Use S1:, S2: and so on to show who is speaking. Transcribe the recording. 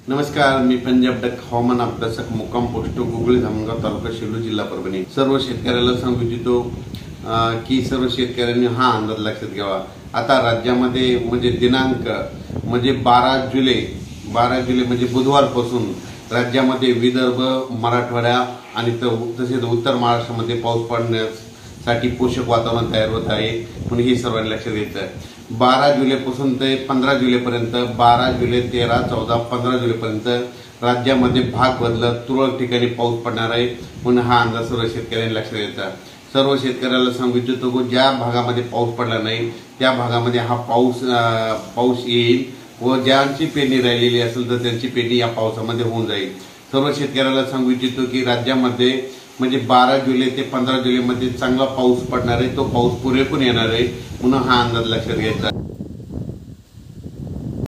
S1: नमस्कार, मी पंजाब डक हवामान अभ्यासक मुक्काम पोस्ट गुगळी धामणगाव तालुका शिरूर जिल्हा परभणी। सर्व शेतकऱ्याला सांगू इच्छितो की सर्व शेतकऱ्यांनी हा अंदाज लक्षात घ्यावा। आता राज्यामध्ये म्हणजे दिनांक म्हणजे 12 जुलै म्हणजे बुधवारपासून राज्यामध्ये विदर्भ, मराठवाडा आणि तसेच उत्तर महाराष्ट्रामध्ये पाऊस पडण्यासाठी पोषक वातावरण तयार होत आहे, म्हणून हे सर्वांनी लक्षात घ्यायचं आहे। 12 जुलैपासून ते 15 जुलैपर्यंत 12 जुलै 13, 14, 15 जुलैपर्यंत राज्यामध्ये भाग बदलत तुरळक ठिकाणी पाऊस पडणार आहे, म्हणून हा अंदाज सर्व शेतकऱ्यांनी लक्षात घ्यायचा। सर्व शेतकऱ्याला सांगू इच्छितो की ज्या भागामध्ये पाऊस पडला नाही त्या भागामध्ये हा पाऊस येईल व ज्यांची पेरणी राहिलेली असेल तर त्यांची पेरणी या पावसामध्ये होऊन जाईल। सर्व शेतकऱ्याला सांगू इच्छितो की राज्यामध्ये म्हणजे 12 जुलै ते 15 जुलैमध्ये चांगला पाऊस पडणार आहे, तो पाऊस पुरेपूर येणार आहे, म्हणून हा अंदाज लक्षात घ्यायचा।